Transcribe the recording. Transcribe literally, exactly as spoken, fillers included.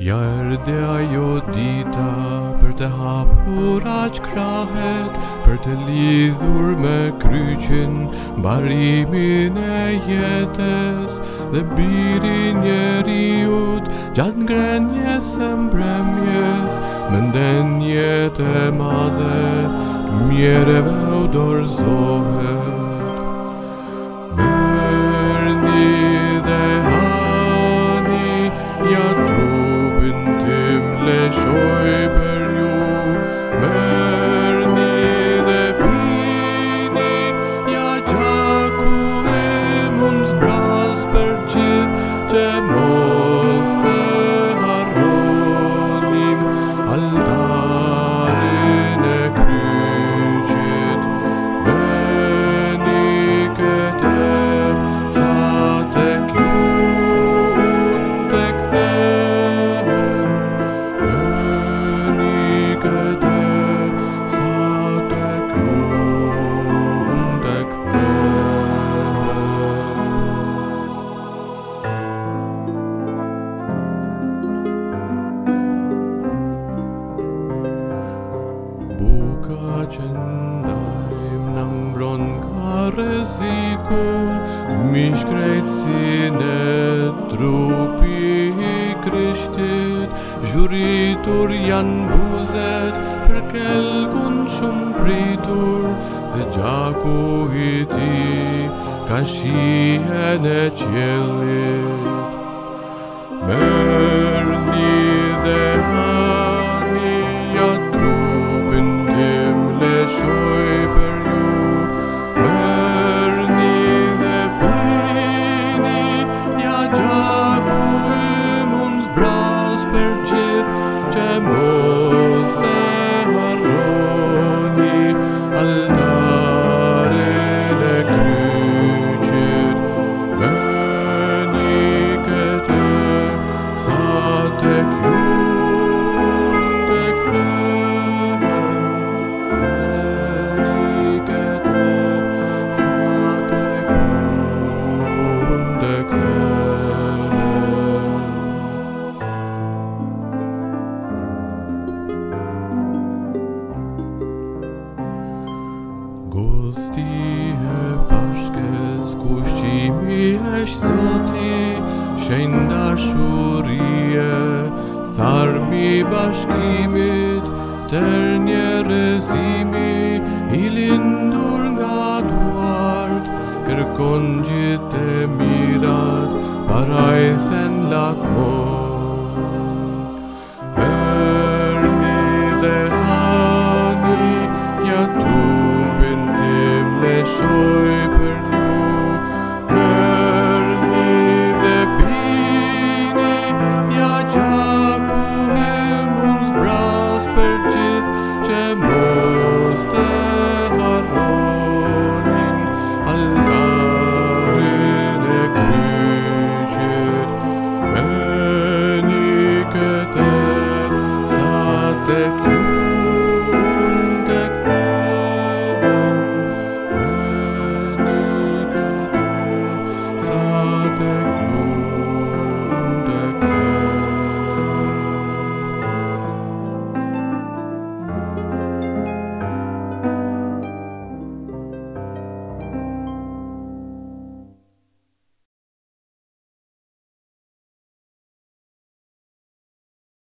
Ja erdhe ajo dita për të hapur aq krahet, për të lidhur me kryqin mbarimin e jetës dhe birin njeriut gjatë ngrenjes së mbrëmjes me ndenjet e madhe mjereve u dorëzohet. Merrni dhe hani, ja trupin tim lëshoj për ju. Merrni dhe pini, ja gjaku im unë zbras për gjithë, që mos të harronim altarin e kryqit. Bëni këtë sa tek ju unë të kthehem. Bëni këtë sa tek ju unë të kthehem. Buka që ndajmë në mbron nga rreziku, mishkrejtësin e trupi i Krishtit. Zhuritur janë buzet për kelkun shumë pritur, dhe gjaku i tij ka shihen e qiellit. Merrni dhe hani, ja trupin tim lëshoj për ju. Merrni dhe pini, ja gjaku im unë zbras për gjithë, që mos të harroni altarin e kryqit. Bëni këtë sa tek ju unë të kthehem. Bëni këtë sa tek ju unë të kthehem. Gosti e Pashkës, kushqimi është Zoti, shenjë dashurie, tharmi i bashkimit, tër njerëzimi i lindur nga duart, kërkon gjithë e mirat, parajsen la